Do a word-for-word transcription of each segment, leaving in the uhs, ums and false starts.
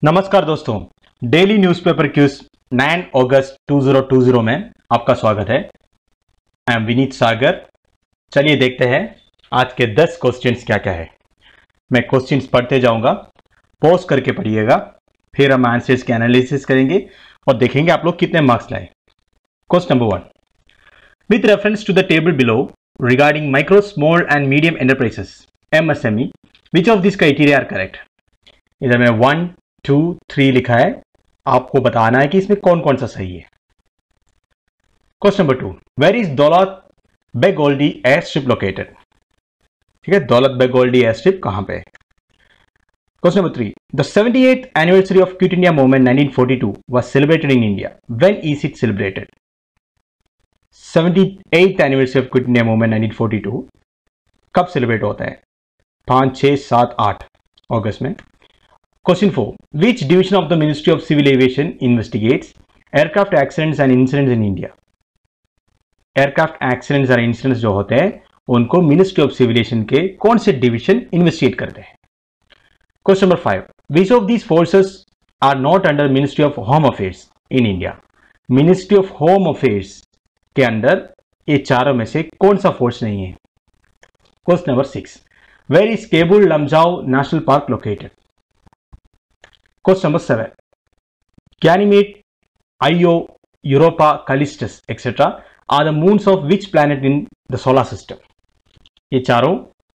नमस्कार दोस्तों, daily newspaper quiz नौ अगस्त दो हज़ार बीस में आपका स्वागत है। I am Vineet Sagar. चलिए देखते हैं आज के दस क्वेश्चंस क्या क्या है। मैं क्वेश्चंस पढ़ते जाऊंगा, पॉज करके पढ़िएगा, फिर हम आंसर्स के एनालिसिस करेंगे और देखेंगे आप लोग कितने मार्क्स लाए। Question number one, with reference to the table below regarding micro small and medium enterprises M S M E, which of this criteria are correct. इधर में वन टू थ्री लिखा है, आपको बताना है कि इसमें कौन कौन सा सही है। Question number two, where is Daulat Beg Oldi air strip located. ठीक है, दौलत बेग ओल्डी एयर स्ट्रिप कहां पे है। Question number three, the seventy eighth anniversary of Quit India movement nineteen forty two was celebrated in India, when is it celebrated. Seventy eighth anniversary of Quit India movement nineteen forty two कब celebrate होता है? पांच छह सात आठ अगस्त में। Question four, which division of the Ministry of Civil Aviation investigates aircraft accidents and incidents in India? Aircraft accidents और incidents जो होते हैं उनको Ministry of Civil Aviation के कौन से division investigate करते हैं? Question number five, which of these forces are not under Ministry of Home Affairs in India? Ministry of Home Affairs के अंदर ये चारों में से कौन सा फोर्स नहीं है? Question number six, where is Kabul Lamjau National Park located? Question number seven, Ganymede, Io, Europa, Callistus, et cetera are the moons of which planet in the solar system? ये चारों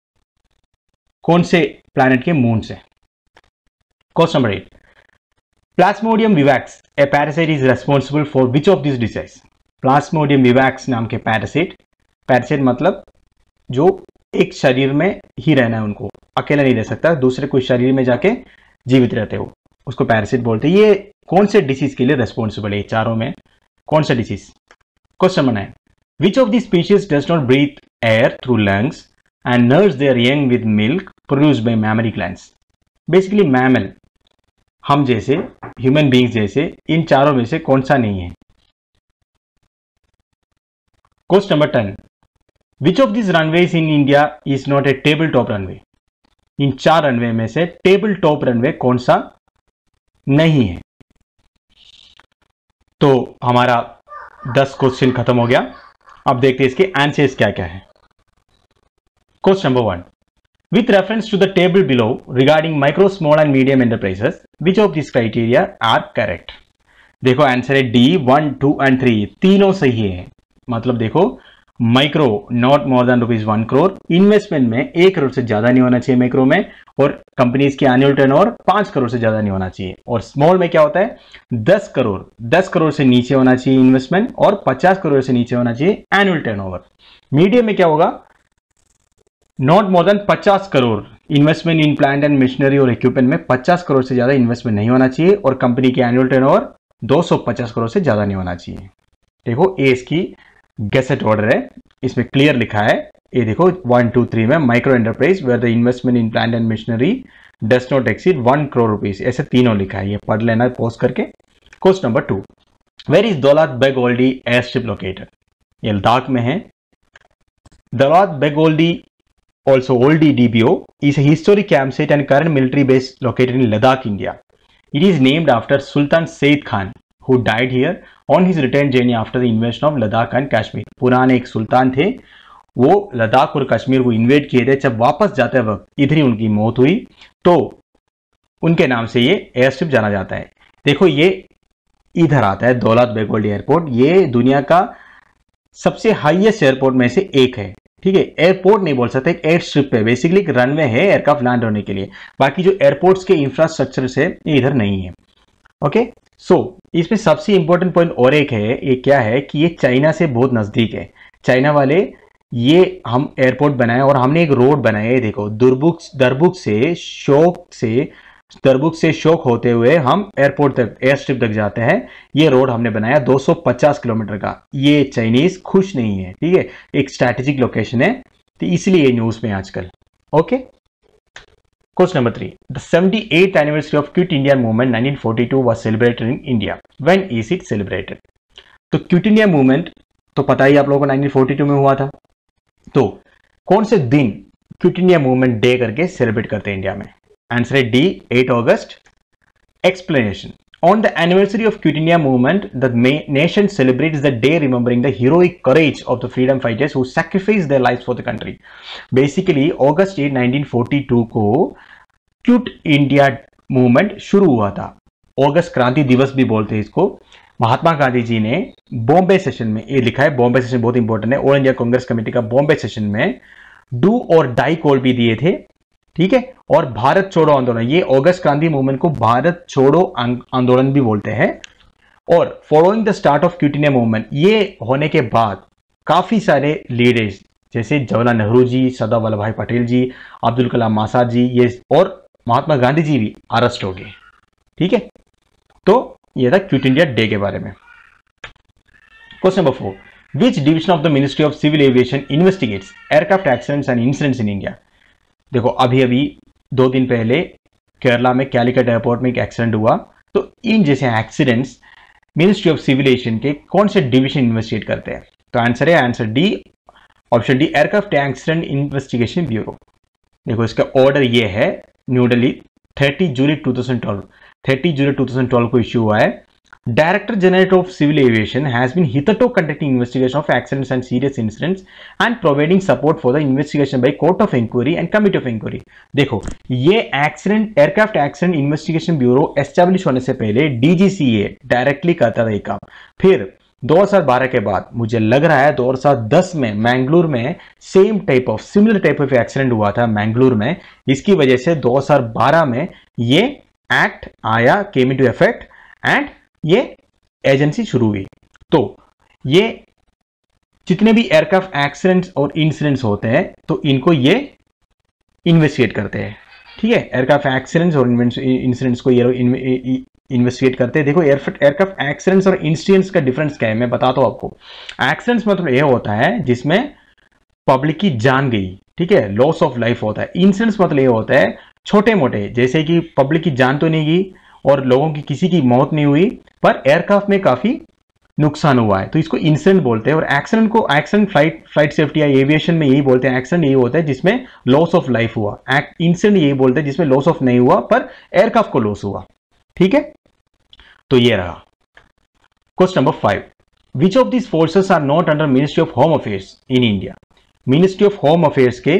कौन से planet के moons हैं? Question number eight, Plasmodium vivax, a parasite is responsible for which of these diseases? Plasmodium vivax नाम के parasite, parasite मतलब जो एक शरीर में ही रहना है, उनको अकेला नहीं रह सकता, दूसरे कोई शरीर में जाके जीवित रहते हो, उसको पैरासिट बोलते हैं। ये कौन से डिसीज के लिए रेस्पॉन्सिबल है? चारों में कौन सा disease? Question number nine, which of the species does not breathe air through lungs and nurse their young with milk produced by mammary glands. Basically mammal, हम जैसे ह्यूमन बींग्स जैसे, इन चारों में से कौन सा नहीं है? Question number ten, which of this runways in India is not a table top runway. इन चार रनवे में से टेबल टॉप रनवे कौन सा नहीं है? तो हमारा दस क्वेश्चन खत्म हो गया। अब देखते हैं इसके आंसर्स क्या क्या है। Question number one, with reference to the table below regarding micro small and medium enterprises which of this criteria are correct. देखो आंसर है D, one two and three तीनों सही है। मतलब देखो, micro not more than rupees one crore, investment में एक करोड़ से ज्यादा नहीं होना चाहिए माइक्रो में, और कंपनीज की एनुअल टर्नओवर पांच करोड़ से ज्यादा नहीं होना चाहिए। और स्मॉल में क्या होता है? दस करोड़, दस करोड़ से नीचे होना चाहिए इन्वेस्टमेंट, और पचास करोड़ से नीचे होना चाहिए एनुअल टर्नओवर। मीडियम में क्या होगा? नॉट मोर देन पचास crore investment in plant and machinery और इक्विपमेंट में पचास करोड़ से ज्यादा इन्वेस्टमेंट नहीं होना चाहिए, और कंपनी की एनुअल टर्नओवर दो सौ पचास करोड़ से ज्यादा नहीं होना चाहिए। देखो ये इसकी गैसेट ऑर्डर है, इसमें क्लियर लिखा है। ये देखो वन टू थ्री में micro enterprise where the investment in plant and machinery does not exceed one crore rupees, ऐसे तीनों लिखा है, ये पढ़ लेना पॉज करके। Question number two, where is Daulat Beg Oldi air strip located. ये लद्दाख में है। Daulat Beg Oldi, also Oldi DBO, is a historic campsite and current military base located in Ladakh, India. It is named after Sultan Sayyid Khan, who died here on his return journey after the invasion of Ladakh and Kashmir. पुराने एक सुल्तान थे, वो लद्दाख और कश्मीर को invade किए थे, जब वापस जाते वक्त इधर ही उनकी मौत हुई, तो उनके नाम से ये एयर स्ट्रिप जाना जाता है। देखो ये इधर आता है दौलत बेग ओल्डी एयरपोर्ट, ये दुनिया का सबसे हाईएस्ट एयरपोर्ट में से एक है। ठीक है, एयरपोर्ट नहीं बोल सकते, एयर स्ट्रिप है, बेसिकली एक रनवे है एयरक्राफ्ट लैंड होने के लिए। बाकी जो एयरपोर्ट्स के इंफ्रास्ट्रक्चर से ये इधर नहीं है। ओके, सो so, इसमें सबसे इंपॉर्टेंट पॉइंट और एक है, ये क्या है कि ये चाइना से बहुत नजदीक है। चाइना वाले ये हम एयरपोर्ट बनाए और हमने एक रोड बनाया है। देखो दुर्बुक दरबुक से शोक से दरबुक से शोक होते हुए हम एयरपोर्ट तक, एयर स्ट्रिप तक जाते हैं। ये रोड हमने बनाया दो सौ पचास किलोमीटर का। ये चाइनीज खुश नहीं है, ठीक है, एक स्ट्रैटेजिक लोकेशन है, तो इसलिए ये न्यूज में आजकल। Okay, question number three, the seventy eighth anniversary of Quit India movement nineteen forty two was celebrated in India, when is it celebrated. तो क्विट इंडिया मूवमेंट तो पता ही आप लोगों को नाइनटीन फोर्टी टू में हुआ था, तो कौन से दिन क्विट इंडिया मूवमेंट डे करके सेलिब्रेट करते हैं इंडिया में? आंसर है D, eight August. Explanation. On the anniversary of Quit India movement, the nation celebrates the day remembering the heroic courage of the freedom fighters who sacrificed their lives for the country. Basically, August eighth, nineteen forty-two को quit India movement शुरू हुआ था. अगस्त क्रांति दिवस भी बोलते हैं इसको. महात्मा गांधी जी ने बॉम्बे सेशन में, ये लिखा है बॉम्बे सेशन बहुत इंपॉर्टेंट है, ऑल इंडिया कांग्रेस कमेटी का बॉम्बे सेशन में डू और डाई कॉल भी दिए थे. ठीक है. और भारत छोड़ो आंदोलन, ये अगस्त क्रांति मूवमेंट को भारत छोड़ो आंदोलन भी बोलते हैं. और following the start of Quit India movement, ये होने के बाद काफी सारे लीडर्स जैसे जवाहरलाल नेहरू जी, सरदार वल्लभ भाई पटेल जी, अब्दुल कलाम आजाद जी, ये और महात्मा गांधी जी भी अरेस्ट हो गए. ठीक है. तो ये था क्विट इंडिया डे के बारे में. Question number four. Which division of the ministry of civil aviation investigates aircraft accidents and incidents in India? देखो अभी अभी दो दिन पहले केरला में कैलिकट एयरपोर्ट में एक एक्सीडेंट हुआ. तो इन जैसे accidents ministry of civil aviation के कौन से डिवीजन इन्वेस्टिगेट करते हैं? तो आंसर है answer D, option D, aircraft accident investigation bureau. देखो इसका ऑर्डर ये है, new Delhi thirty July two thousand twelve thirty July two thousand twelve को इश्यू हुआ है. Director General of Civil Aviation has been hitherto conducting investigation of accidents and serious incidents and providing support for the investigation by court of inquiry and committee of inquiry. देखो ये accident aircraft accident investigation bureau establish होने से पहले DGCA directly करता था ये काम. फिर दो हज़ार बारह के बाद मुझे लग रहा है दो हज़ार दस में मैंगलोर में same type of similar type of accident हुआ था मैंगलोर में. इसकी वजह से दो हज़ार बारह में ये एक्ट आया, केम इनटू इफेक्ट एंड ये एजेंसी शुरू हुई. तो ये जितने भी एयरक्राफ्ट एक्सीडेंट्स और इंसिडेंट्स होते हैं तो इनको ये इन्वेस्टिगेट करते हैं. ठीक है. एयरक्राफ्ट एक्सीडेंट्स और इंसिडेंट्स को ये इन्वेस्टिगेट करते हैं. देखो एयरक्राफ्ट एक्सीडेंट्स और इंसिडेंट्स का डिफरेंस क्या है मैं बताता हूं आपको. एक्सीडेंट्स मतलब ये होता है जिसमें पब्लिक की जान गई. ठीक है. लॉस ऑफ लाइफ होता है. इंसिडेंट्स मतलब ये होता है छोटे मोटे, जैसे कि पब्लिक की जान तो नहीं गई और लोगों की किसी की मौत नहीं हुई पर एयरक्राफ्ट में काफी नुकसान हुआ है, तो इसको इंसिडेंट बोलते हैं. और एक्सीडेंट को एक्सीडेंट फ्लाइट फ्लाइट सेफ्टी या एविएशन में यही बोलते हैं. एक्सीडेंट यही होता है जिसमें लॉस ऑफ लाइफ हुआ. इंसिडेंट यही बोलते हैं जिसमें लॉस ऑफ नहीं हुआ पर एयरक्राफ्ट को लॉस हुआ. ठीक है. तो ये रहा. Question number five. Which of this forces are not under ministry of home affairs in India? Ministry of home affairs के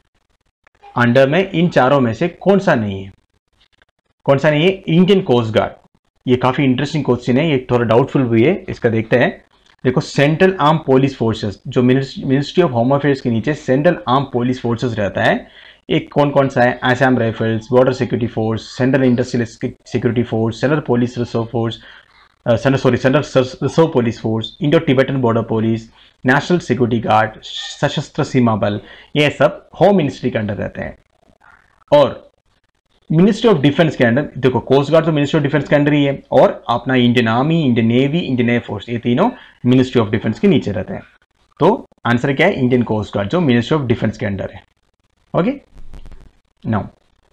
अंडर में इन चारों में से कौन सा नहीं है? कौन सा नहीं है? Indian coast guard. ये काफी इंटरेस्टिंग क्वेश्चन है, ये थोड़ा डाउटफुल भी है, इसका देखते हैं. देखो सेंट्रल आर्म पुलिस फोर्सेस, जो मिनिस्ट्री ऑफ होम अफेयर्स के नीचे सेंट्रल आर्म पुलिस फोर्सेस रहता है, एक कौन कौन सा है? Assam rifles, border security force, central industrial security force, central police reserve force, central sorry central reserve police force, Indo Tibetan border police, national security guard, Sashastra Seema बल, ये सब होम मिनिस्ट्री के अंडर रहते हैं. और मिनिस्ट्री ऑफ डिफेंस के under देखो coast guard तो मिनिस्ट्री ऑफ डिफेंस के अंडर ही है, और अपना Indian army, Indian navy, Indian air force, ये तीनों मिनिस्ट्री ऑफ डिफेंस के नीचे रहते हैं. तो आंसर क्या है? इंडियन कोस्ट गार्ड जो मिनिस्ट्री ऑफ डिफेंस के अंडर है. Okay. Now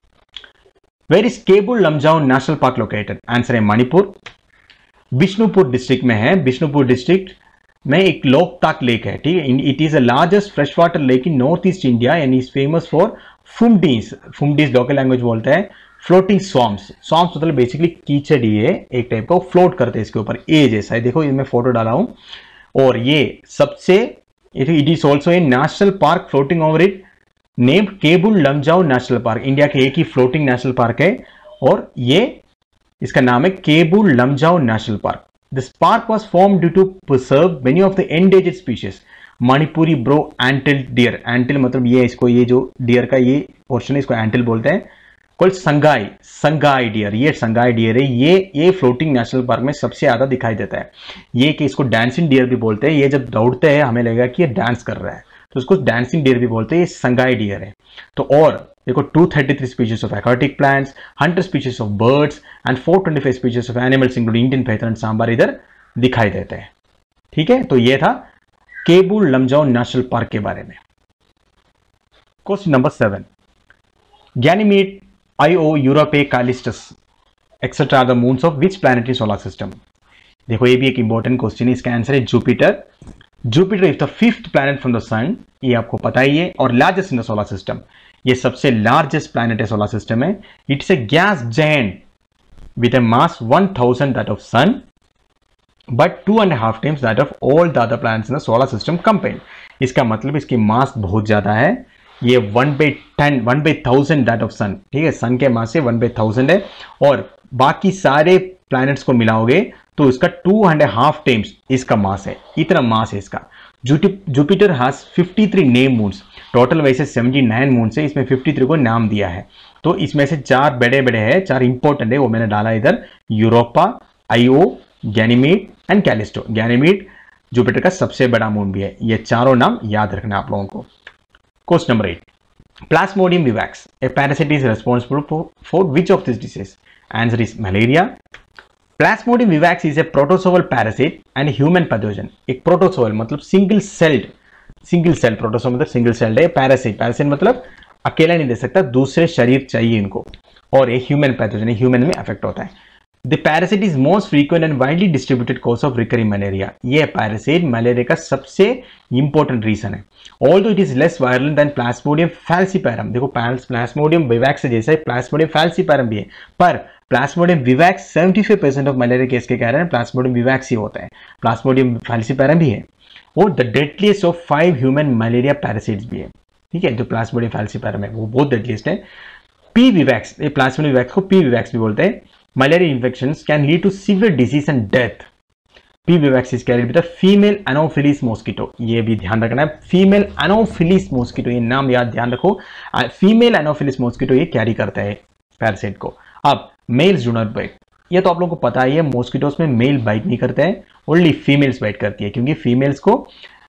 where is Keibul Lamjao national park located? Answer है मणिपुर, बिष्णुपुर डिस्ट्रिक्ट में है. बिष्णुपुर डिस्ट्रिक्ट में एक लोकताक लेक है. ठीक है. It is the largest fresh water lake in north east India and is famous for phumdis. Phumdis local language बोलते हैं. फ्लोटिंग स्वॉम्प्स. स्वॉम्प्स मतलब बेसिकली कीचड़ ही है एक टाइप का, फ्लोट करते हैं इसके ऊपर, ए जैसा है. देखो मैं फोटो डाला हूं. और ये सबसे it is also a national park floating over it named Keibul Lamjao national park. India के एक ही फ्लोटिंग नेशनल पार्क है और ये इसका नाम है Keibul Lamjao national park. This park was form due to preserve many of the endangered species. Manipuri brow antler deer. Antler मतलब ये इसको, ये जो डियर का ये पोर्शन है इसको एंटिल बोलते हैं. कॉल्ड संगाई. संगाई डियर. ये संगाई डियर है. ये ये फ्लोटिंग नेशनल पार्क में सबसे ज्यादा दिखाई देता है. ये कि इसको डांसिंग डियर भी बोलते हैं. ये जब दौड़ते हैं हमें लगेगा कि ये डांस कर रहा है तो उसको डांसिंग डियर भी बोलते हैं. ये संगाई डियर है. तो और देखो two thirty three species of aquatic plants, hundred species of birds and four twenty five species of animals including Indian panther and sambar इधर दिखाई देते हैं. ठीक है. तो ये था केबुल लमजाओ नेशनल पार्क के बारे में. Question number seven. Ganymede, Io, Europa, Callisto etcetera are the moons of which planet in solar system? देखो ये भी एक इंपॉर्टेंट क्वेश्चन है. इसका आंसर है Jupiter. Jupiter is the fifth planet from the sun. ये आपको पता ही है. और largest in the solar system. ये सबसे लार्जेस्ट प्लैनेट है सोलर सिस्टम में. It's a gas giant with a mass one thousand that of sun but two and a half times that of all the other planets in the solar system combined. इसका मतलब इसकी मास बहुत ज्यादा है, ये one by ten one by thousand that of sun, ठीक है, सन के मास से वन बाई थाउजेंड है, और बाकी सारे प्लैनेट्स को मिलाओगे तो इसका टू एंड हाफ टाइम्स इसका मास है, इतना मास है इसका। Jupiter has fifty three name moons, total वैसे सेवेंटी नाइन मून्स है, इसमें फिफ्टी थ्री को नाम दिया है, तो इसमें से चार बड़े बड़े हैं, चार इंपॉर्टेंट है, वो मैंने डाला इधर, Europa, Io, Ganymede and Callisto. Ganymede Jupiter का सबसे बड़ा मून भी है। ये चारों नाम याद रखना आप लोगों को। Question number eight, Plasmodium vivax a parasite is responsible for which of this disease? Answer is malaria. Plasmodium vivax is a protozoal parasite and human pathogen. एक प्रोटोसोवल मतलब single celled, single cell, protozoal मतलब single celled है, parasite, parasite मतलब अकेला नहीं दे सकता, दूसरे शरीर चाहिए इनको, और एक ह्यूमन पैथोजन है, ह्यूमन में अफेक्ट होता है। The parasite is most frequent and widely distributed cause of recurring malaria. ये पैरासाइट मलेरिया का सबसे इंपॉर्टेंट रीजन है। Although it is less virulent than Plasmodium falciparum, देखो Plasmodium vivax से जैसा है Plasmodium falciparum भी है, पर Plasmodium vivax seventy-five percent of malaria case के कारण Plasmodium vivax ही होता है, Plasmodium falciparum भी है, और the deadliest of five human malaria parasites भी है, ठीक है, जो Plasmodium falciparum है वो बहुत deadliest है। P vivax, ये Plasmodium vivax को P vivax भी बोलते हैं। Malaria infections can lead to severe disease and death. P. vivax is carried with a female Anopheles mosquito. ये भी ध्यान रखना है, female Anopheles mosquito, ये नाम याद ध्यान रखो, female Anopheles mosquito ये कैरी करता है पैरासाइट को। अब मेल्स डू नॉट बाइट, ये तो आप लोगों को पता ही है, मॉस्किटोस में मेल बाइट नहीं करते हैं, ओनली फीमेल्स बाइट करती है, क्योंकि फीमेल्स को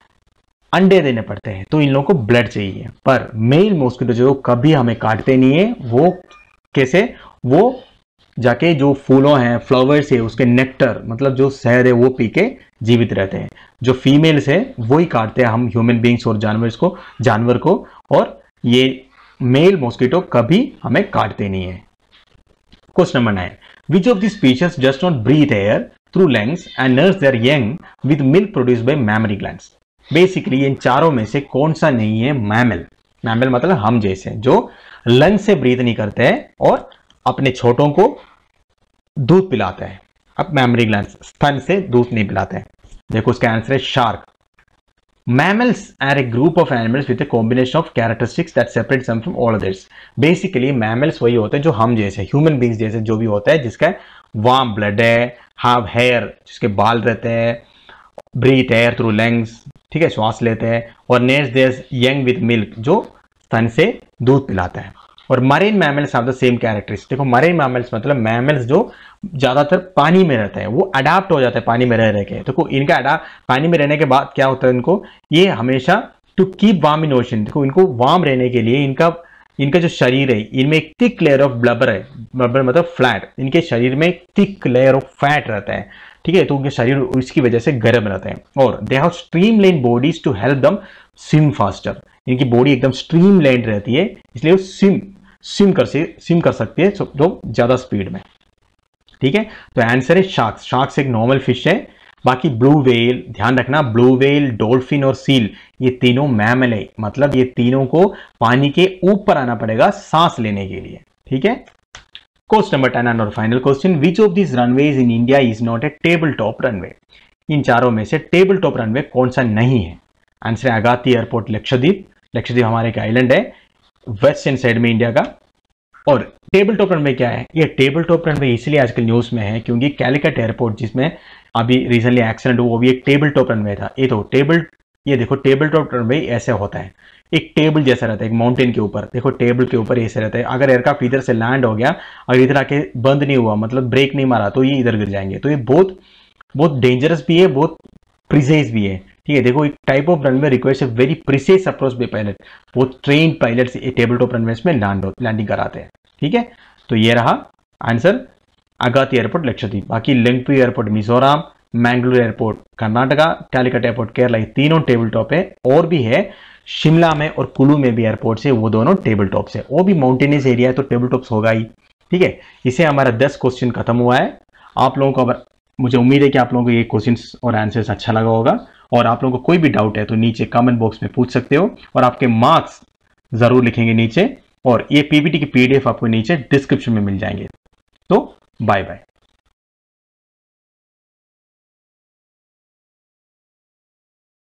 अंडे देने पड़ते हैं, तो इन लोगों को ब्लड चाहिए, पर मेल मॉस्किटो जो कभी हमें काटते नहीं है, वो कैसे, वो जाके जो फूलों हैं, फ्लावर्स है, उसके नेक्टर मतलब जो शहद है वो पी के जीवित रहते हैं। जो फीमेल्स है वही काटते हैं हम ह्यूमन बींग्स और जानवर्स को जानवर को और ये मेल मॉस्किटो कभी हमें काटते नहीं है। Question number nine, which of the species does not breathe air through lungs and nurse their young with milk produced by mammary glands? Basically इन चारों में से कौन सा नहीं है मैमल? मैमल मतलब हम जैसे, जो लंग से ब्रीथ नहीं करते हैं और अपने छोटों को दूध पिलाता है। अब मैमरी ग्लैंड्स स्तन से दूध नहीं पिलाते हैं। देखो उसका आंसर है shark. Mammals are a group of animals with a combination of characteristics that separate some from all others. Basically mammals वही होते हैं जो हम जैसे, ह्यूमन बींग्स जैसे जो भी होता है, जिसका वार्म ब्लड है, हैव हेयर, जिसके बाल रहते हैं, ब्रीथ एयर थ्रू लंग्स, ठीक है, श्वास लेते हैं, और nets their young with milk, जो स्तन से दूध पिलाता है। और marine mammals have the same characteristics. देखो मरीन मैमल्स मतलब मैमल्स जो ज्यादातर पानी में रहता है, वो अडाप्ट हो जाता है पानी में रह रह के। देखो इनका अडाप्ट पानी में रहने के बाद क्या होता है, इनको ये हमेशा to keep warm in ocean, देखो इनको वार्म रहने के लिए इनका इनका जो शरीर है, इनमें एक थिक लेयर ऑफ ब्लबर है, ब्लबर मतलब फ्लैट, इनके शरीर में एक थिक लेयर ऑफ फैट रहता है, ठीक है, तो उनके शरीर इसकी वजह से गर्म रहते हैं। और they have streamline bodies to help them swim faster. इनकी बॉडी एकदम स्ट्रीमलाइन रहती है, इसलिए वो स्विम स्विम कर से स्विम कर सकती है जो ज्यादा स्पीड में, ठीक है। तो आंसर है शार्क्स। शार्क्स एक नॉर्मल फिश है। बाकी ब्लू व्हेल, ध्यान रखना, ब्लू व्हेल, डॉल्फिन और सील ये तीनों मैमल है, मतलब ये तीनों को पानी के ऊपर आना पड़ेगा सांस लेने के लिए, ठीक है। क्वेश्चन नंबर टेन एंड और final question, which of this runways in India is not a table top runway? इन चारों में से टेबल टॉप रनवे कौन सा नहीं है? आंसर है अगाती एयरपोर्ट, लक्षद्वीप। लक्षद्वीप हमारे एक आइलैंड है वेस्टर्न साइड में इंडिया का। और टेबल टॉप रनवे क्या है? ये टेबल टॉप रनवे इसलिए आजकल न्यूज में है क्योंकि कैलिकट एयरपोर्ट जिसमें अभी रिसेंटली एक्सीडेंट हुआ, वो भी एक टेबल टॉप रनवे था। ये तो टेबल, ये देखो टेबल टॉप रनवे ऐसे होता है, एक टेबल जैसा रहता है, एक माउंटेन के ऊपर, देखो टेबल के ऊपर ऐसे रहता है। अगर एयरक्राफ्ट इधर से लैंड हो गया और इधर आके बंद नहीं हुआ, मतलब ब्रेक नहीं मारा, तो ये इधर गिर जाएंगे। तो ये बहुत बहुत डेंजरस भी है, बहुत प्रिसाइज भी है, ठीक है। देखो एक type of runway requires a very precise approach by pilot, वो train pilots table top runways में लैंड लैंडिंग कराते हैं, ठीक है। तो ये रहा आंसर, अगाती एयरपोर्ट लक्षद्वीप। बाकी Lengpui airport Mizoram, Mangalore airport Karnataka, Calicut airport Kerala, ये तीनों टेबल टॉप है। और भी है शिमला में और कुल्लू में भी एयरपोर्ट है, वो दोनों टेबल टॉप्स है। वो भी माउंटेनियस एरिया है तो टेबल टॉप्स होगा ही, ठीक है। इसे हमारा दस क्वेश्चन खत्म हुआ है। आप लोगों को, अगर मुझे उम्मीद है कि आप लोगों को ये क्वेश्चन और आंसर्स अच्छा लगा होगा, और आप लोगों को कोई भी डाउट है तो नीचे कमेंट बॉक्स में पूछ सकते हो, और आपके मार्क्स जरूर लिखेंगे नीचे, और ये पीपीटी की पीडीएफ आपको नीचे डिस्क्रिप्शन में मिल जाएंगे। तो बाय बाय।